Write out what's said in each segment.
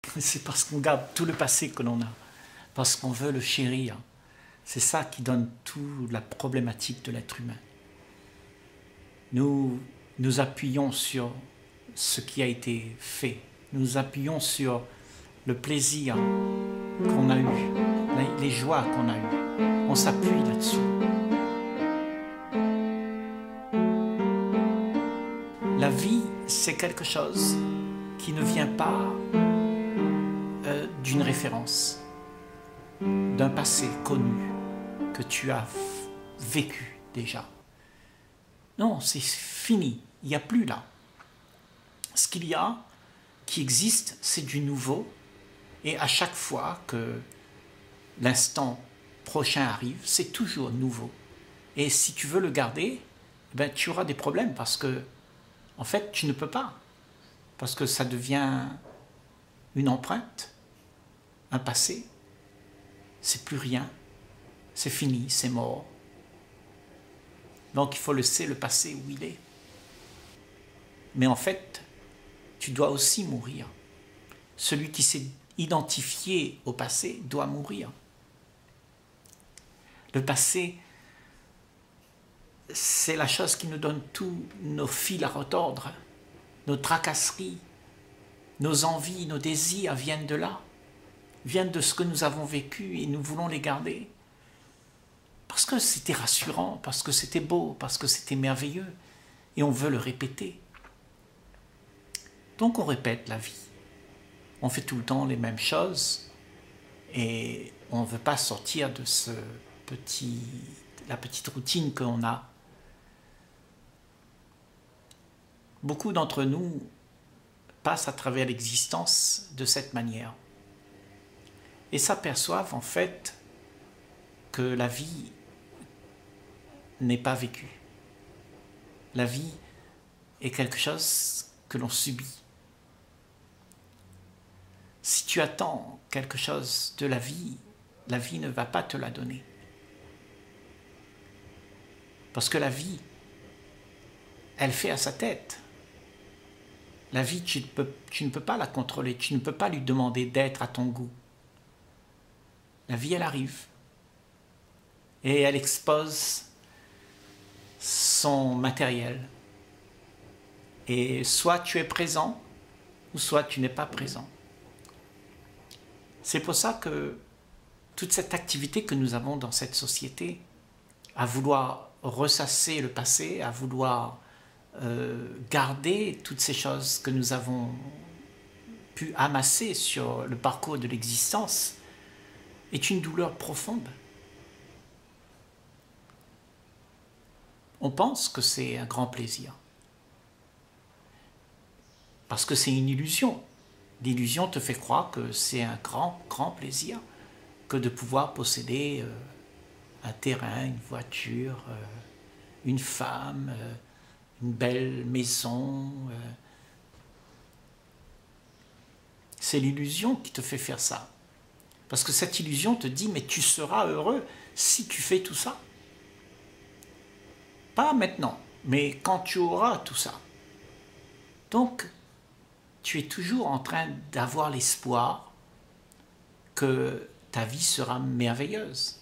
C'est parce qu'on garde tout le passé que l'on a, parce qu'on veut le chérir. C'est ça qui donne toute la problématique de l'être humain. Nous nous appuyons sur ce qui a été fait. Nous nous appuyons sur le plaisir qu'on a eu, les joies qu'on a eues. On s'appuie là-dessus. La vie, c'est quelque chose qui ne vient pas d'une référence, d'un passé connu que tu as vécu déjà. Non, c'est fini, il n'y a plus là. Ce qu'il y a, qui existe, c'est du nouveau, et à chaque fois que l'instant prochain arrive, c'est toujours nouveau. Et si tu veux le garder, ben, tu auras des problèmes parce que, en fait, tu ne peux pas. Parce que ça devient une empreinte, un passé. C'est plus rien. C'est fini, c'est mort. Donc il faut laisser le passé où il est. Mais en fait, tu dois aussi mourir. Celui qui s'est identifié au passé doit mourir. Le passé, c'est la chose qui nous donne tous nos fils à retordre, nos tracasseries, nos envies, nos désirs viennent de là, viennent de ce que nous avons vécu et nous voulons les garder. Parce que c'était rassurant, parce que c'était beau, parce que c'était merveilleux, et on veut le répéter. Donc on répète la vie. On fait tout le temps les mêmes choses, et on ne veut pas sortir de la petite routine qu'on a. Beaucoup d'entre nous passent à travers l'existence de cette manière, et s'aperçoivent en fait que la vie n'est pas vécue. La vie est quelque chose que l'on subit. Si tu attends quelque chose de la vie ne va pas te la donner. Parce que la vie, elle fait à sa tête. La vie, tu ne peux pas la contrôler, tu ne peux pas lui demander d'être à ton goût. La vie, elle arrive. Et elle expose son matériel. Et soit tu es présent, ou soit tu n'es pas présent. C'est pour ça que toute cette activité que nous avons dans cette société, à vouloir ressasser le passé, à vouloir garder toutes ces choses que nous avons pu amasser sur le parcours de l'existence, est une douleur profonde. On pense que c'est un grand plaisir. Parce que c'est une illusion. L'illusion te fait croire que c'est un grand, grand plaisir que de pouvoir posséder un terrain, une voiture, une femme, une belle maison. C'est l'illusion qui te fait faire ça. Parce que cette illusion te dit, mais tu seras heureux si tu fais tout ça. Pas maintenant, mais quand tu auras tout ça. Donc, tu es toujours en train d'avoir l'espoir que ta vie sera merveilleuse.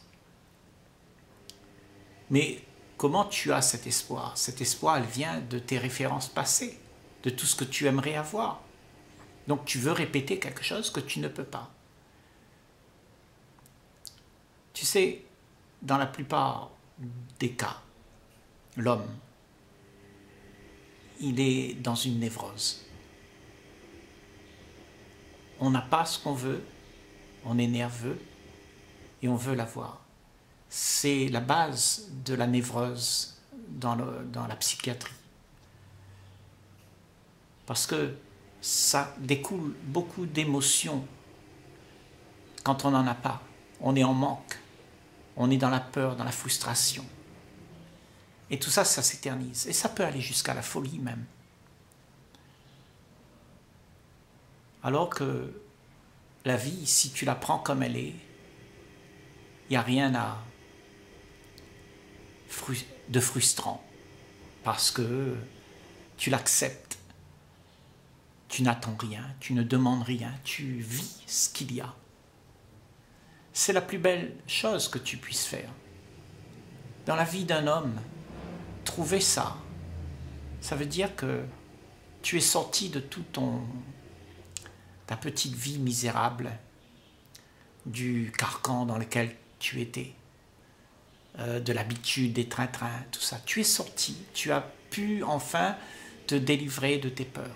Mais comment tu as cet espoir? Cet espoir, elle vient de tes références passées, de tout ce que tu aimerais avoir. Donc tu veux répéter quelque chose que tu ne peux pas. Tu sais, dans la plupart des cas, l'homme, il est dans une névrose. On n'a pas ce qu'on veut, on est nerveux et on veut l'avoir. C'est la base de la névrose dans la psychiatrie. Parce que ça découle beaucoup d'émotions quand on n'en a pas. On est en manque, on est dans la peur, dans la frustration. Et tout ça, ça s'éternise. Et ça peut aller jusqu'à la folie même. Alors que la vie, si tu la prends comme elle est, il n'y a rien de frustrant. Parce que tu l'acceptes. Tu n'attends rien, tu ne demandes rien, tu vis ce qu'il y a. C'est la plus belle chose que tu puisses faire. Dans la vie d'un homme, trouver ça, ça veut dire que tu es sorti de ta petite vie misérable, du carcan dans lequel tu étais, de l'habitude, des trains-trains, tout ça. Tu es sorti, tu as pu enfin te délivrer de tes peurs.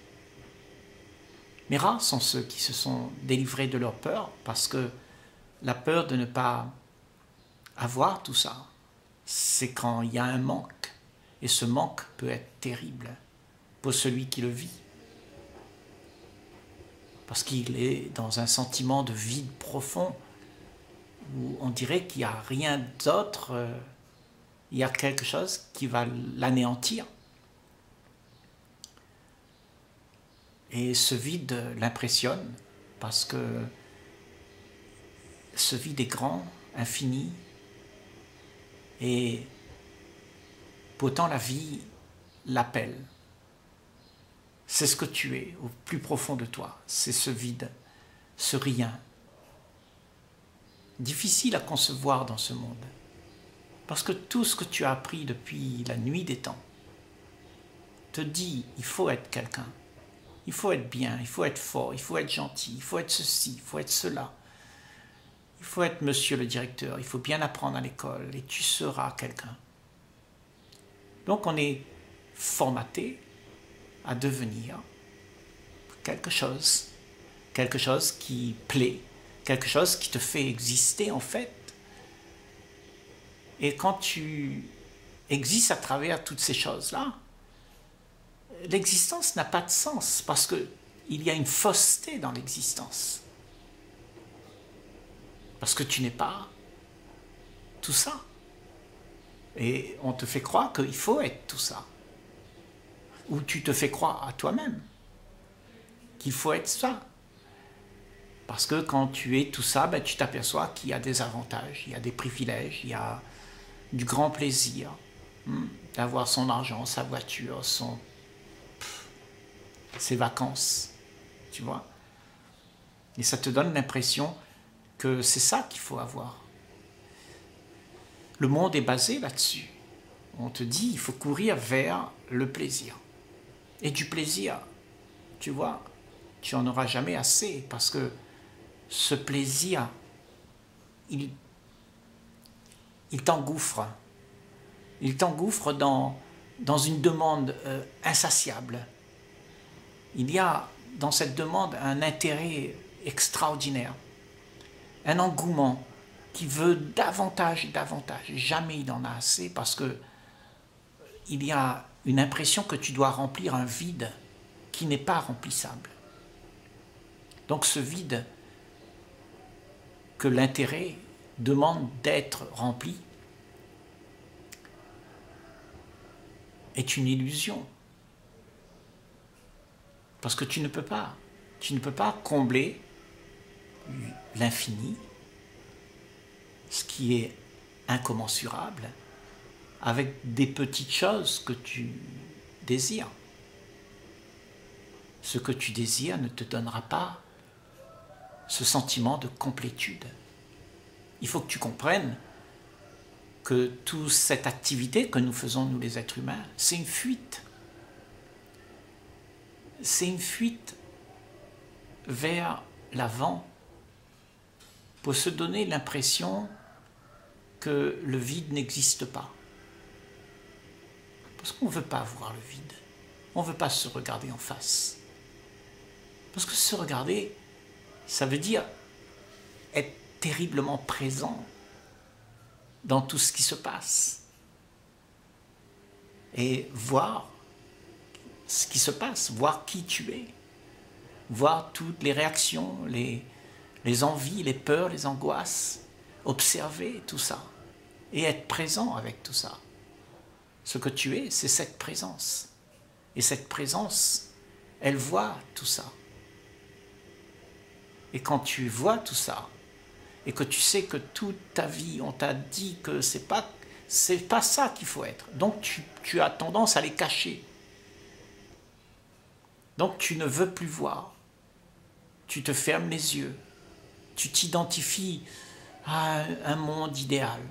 Mais rares sont ceux qui se sont délivrés de leurs peurs, parce que la peur de ne pas avoir tout ça, c'est quand il y a un manque. Et ce manque peut être terrible pour celui qui le vit. Parce qu'il est dans un sentiment de vide profond, où on dirait qu'il n'y a rien d'autre, il y a quelque chose qui va l'anéantir. Et ce vide l'impressionne, parce que ce vide est grand, infini, et pourtant la vie l'appelle. C'est ce que tu es au plus profond de toi, c'est ce vide, ce rien. Difficile à concevoir dans ce monde, parce que tout ce que tu as appris depuis la nuit des temps te dit il faut être quelqu'un, il faut être bien, il faut être fort, il faut être gentil, il faut être ceci, il faut être cela. Il faut être monsieur le directeur, il faut bien apprendre à l'école et tu seras quelqu'un. Donc on est formaté à devenir quelque chose qui plaît, quelque chose qui te fait exister en fait. Et quand tu existes à travers toutes ces choses-là, l'existence n'a pas de sens parce qu'il y a une fausseté dans l'existence. Parce que tu n'es pas tout ça. Et on te fait croire qu'il faut être tout ça. Ou tu te fais croire à toi-même qu'il faut être ça. Parce que quand tu es tout ça, ben, tu t'aperçois qu'il y a des avantages, il y a des privilèges, il y a du grand plaisir d'avoir son argent, sa voiture, ses vacances, tu vois. Et ça te donne l'impression que c'est ça qu'il faut avoir. Le monde est basé là-dessus. On te dit, il faut courir vers le plaisir. Et du plaisir, tu vois, tu n'en auras jamais assez, parce que ce plaisir, il t'engouffre. Il t'engouffre dans une demande insatiable. Il y a dans cette demande un intérêt extraordinaire, un engouement qui veut davantage et davantage. Jamais il n'en a assez, parce que il y a une impression que tu dois remplir un vide qui n'est pas remplissable. Donc ce vide que l'intérêt demande d'être rempli est une illusion. Parce que tu ne peux pas combler l'infini, ce qui est incommensurable, avec des petites choses que tu désires. Ce que tu désires ne te donnera pas ce sentiment de complétude. Il faut que tu comprennes que toute cette activité que nous faisons, nous les êtres humains, c'est une fuite. C'est une fuite vers l'avant pour se donner l'impression que le vide n'existe pas. Parce qu'on ne veut pas voir le vide. On ne veut pas se regarder en face. Parce que se regarder, ça veut dire être terriblement présent dans tout ce qui se passe. Et voir ce qui se passe, voir qui tu es, voir toutes les réactions, les envies, les peurs, les angoisses, observer tout ça et être présent avec tout ça. Ce que tu es, c'est cette présence. Et cette présence, elle voit tout ça. Et quand tu vois tout ça, et que tu sais que toute ta vie, on t'a dit que c'est pas ça qu'il faut être, donc tu as tendance à les cacher. Donc tu ne veux plus voir. Tu te fermes les yeux. Tu t'identifies à un monde idéal.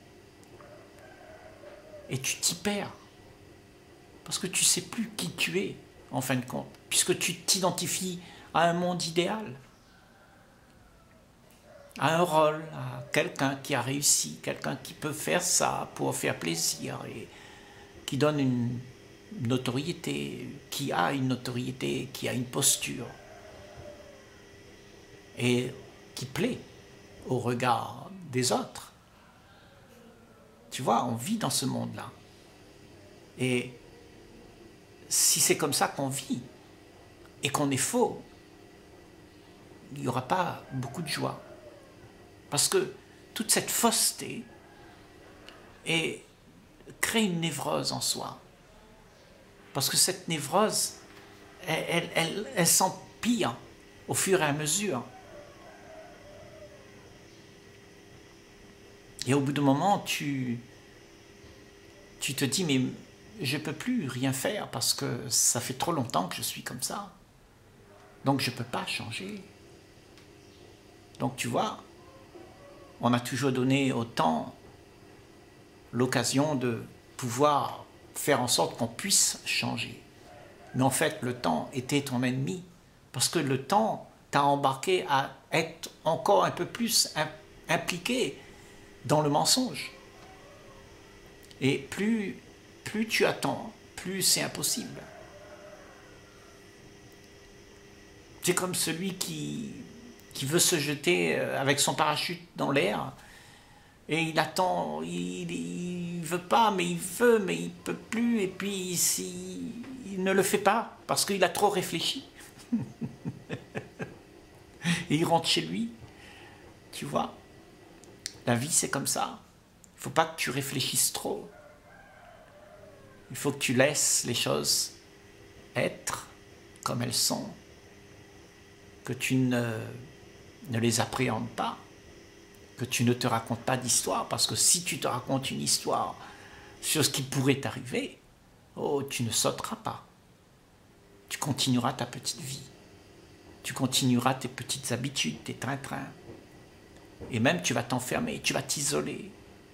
Et tu t'y perds. Parce que tu ne sais plus qui tu es, en fin de compte. Puisque tu t'identifies à un monde idéal. À un rôle, à quelqu'un qui a réussi, quelqu'un qui peut faire ça pour faire plaisir et qui donne une notoriété, qui a une notoriété, qui a une posture et qui plaît au regard des autres. Tu vois, on vit dans ce monde-là. Et si c'est comme ça qu'on vit et qu'on est faux, il n'y aura pas beaucoup de joie. Parce que toute cette fausseté crée une névrose en soi. Parce que cette névrose, elle s'empire au fur et à mesure. Et au bout d'un moment, tu te dis, mais je ne peux plus rien faire parce que ça fait trop longtemps que je suis comme ça. Donc je ne peux pas changer. Donc tu vois, on a toujours donné au temps l'occasion de pouvoir faire en sorte qu'on puisse changer. Mais en fait, le temps était ton ennemi. Parce que le temps t'a embarqué à être encore un peu plus impliqué dans le mensonge. Et plus tu attends, plus c'est impossible. C'est comme celui qui veut se jeter avec son parachute dans l'air et il attend, il veut pas, mais il veut, mais il peut plus, et puis il ne le fait pas parce qu'il a trop réfléchi. Et il rentre chez lui, tu vois. La vie, c'est comme ça. Il ne faut pas que tu réfléchisses trop. Il faut que tu laisses les choses être comme elles sont, que tu ne les appréhendes pas, que tu ne te racontes pas d'histoire, parce que si tu te racontes une histoire sur ce qui pourrait t'arriver, oh, tu ne sauteras pas. Tu continueras ta petite vie. Tu continueras tes petites habitudes, tes train-train. Et même tu vas t'enfermer, tu vas t'isoler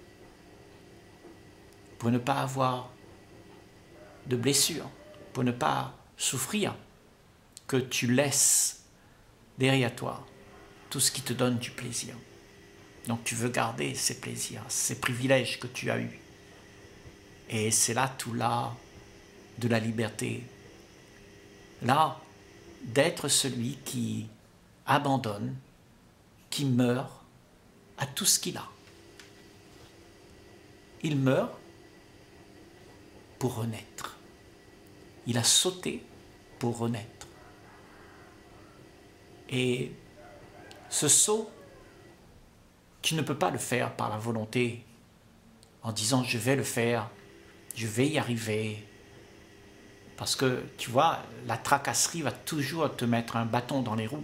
pour ne pas avoir de blessures, pour ne pas souffrir, que tu laisses derrière toi tout ce qui te donne du plaisir. Donc tu veux garder ces plaisirs, ces privilèges que tu as eus. Et c'est là tout l'art de la liberté. L'art d'être celui qui abandonne, qui meurt à tout ce qu'il a. Il meurt pour renaître. Il a sauté pour renaître. Et ce saut, tu ne peux pas le faire par la volonté en disant je vais le faire, je vais y arriver. Parce que, tu vois, la tracasserie va toujours te mettre un bâton dans les roues.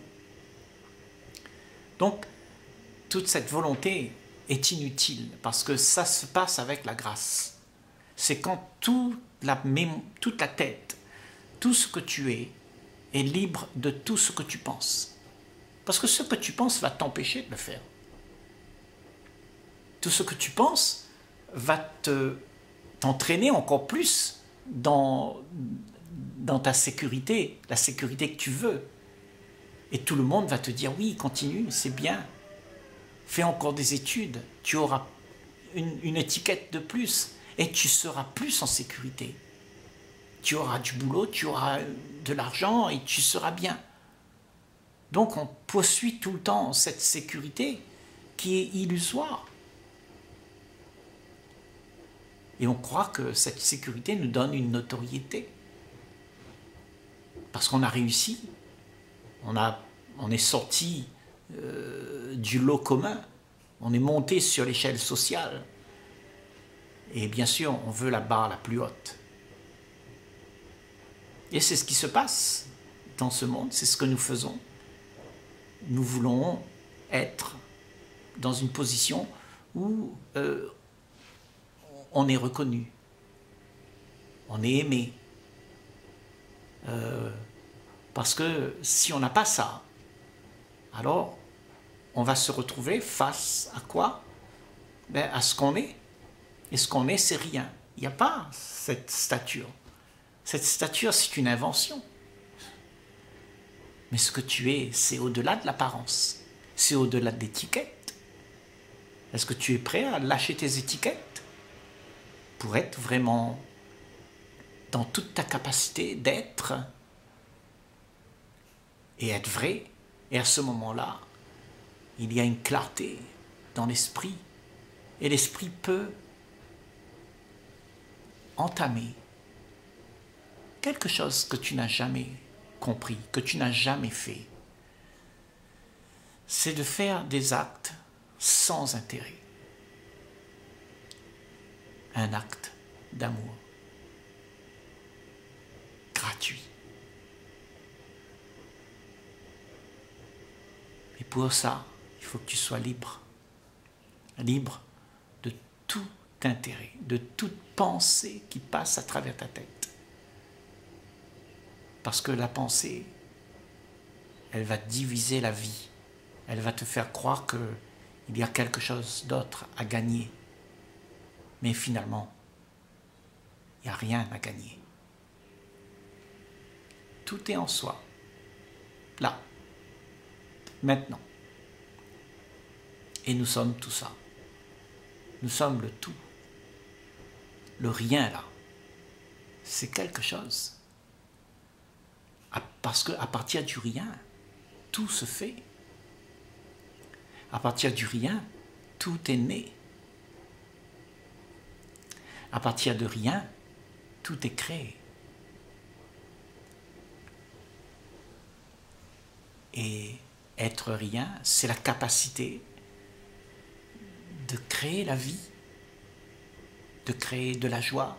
Donc, toute cette volonté est inutile parce que ça se passe avec la grâce. C'est quand toute la tête, tout ce que tu es libre de tout ce que tu penses. Parce que ce que tu penses va t'empêcher de le faire. Tout ce que tu penses va t'entraîner encore plus dans ta sécurité, la sécurité que tu veux. Et tout le monde va te dire, oui, continue, c'est bien. Fais encore des études, tu auras une étiquette de plus et tu seras plus en sécurité. Tu auras du boulot, tu auras de l'argent et tu seras bien. Donc on poursuit tout le temps cette sécurité qui est illusoire. Et on croit que cette sécurité nous donne une notoriété. Parce qu'on a réussi, on est sorti du lot commun, on est monté sur l'échelle sociale. Et bien sûr, on veut la barre la plus haute. Et c'est ce qui se passe dans ce monde, c'est ce que nous faisons. Nous voulons être dans une position où on est reconnu, on est aimé, Parce que si on n'a pas ça, alors on va se retrouver face à quoi? Ben, à ce qu'on est. Et ce qu'on est, c'est rien. Il n'y a pas cette stature. Cette stature, c'est une invention. Mais ce que tu es, c'est au-delà de l'apparence. C'est au-delà de l'étiquette. Est-ce que tu es prêt à lâcher tes étiquettes pour être vraiment dans toute ta capacité d'être et être vrai? Et à ce moment-là, il y a une clarté dans l'esprit. Et l'esprit peut entamer quelque chose que tu n'as jamais compris, que tu n'as jamais fait. C'est de faire des actes sans intérêt. Un acte d'amour gratuit. Et pour ça, il faut que tu sois libre. Libre de tout intérêt, de toute pensée qui passe à travers ta tête. Parce que la pensée, elle va diviser la vie. Elle va te faire croire qu'il y a quelque chose d'autre à gagner. Mais finalement, il n'y a rien à gagner. Tout est en soi. Là. Maintenant. Et nous sommes tout ça. Nous sommes le tout. Le rien là, c'est quelque chose. Parce qu'à partir du rien, tout se fait. À partir du rien, tout est né. À partir de rien, tout est créé. Et être rien, c'est la capacité de créer la vie, de créer de la joie,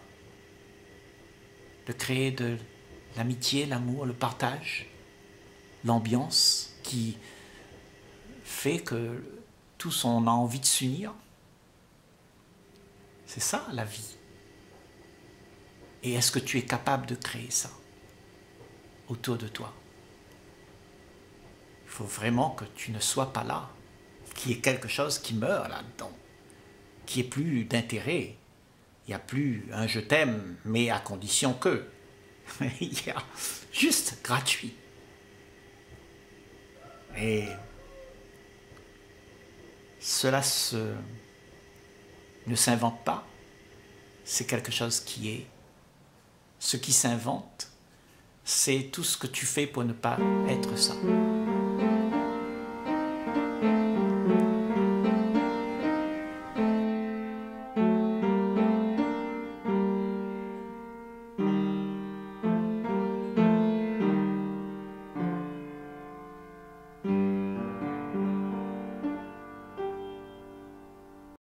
de créer de l'amitié, l'amour, le partage, l'ambiance qui fait que tous on a envie de s'unir. C'est ça la vie. Et est-ce que tu es capable de créer ça autour de toi? Il faut vraiment que tu ne sois pas là, qu'il y ait quelque chose qui meurt là-dedans, qu'il n'y ait plus d'intérêt. Il n'y a plus un je t'aime, mais à condition que. Il y a juste gratuit. Et cela ne s'invente pas. C'est quelque chose qui est. Ce qui s'invente, c'est tout ce que tu fais pour ne pas être ça.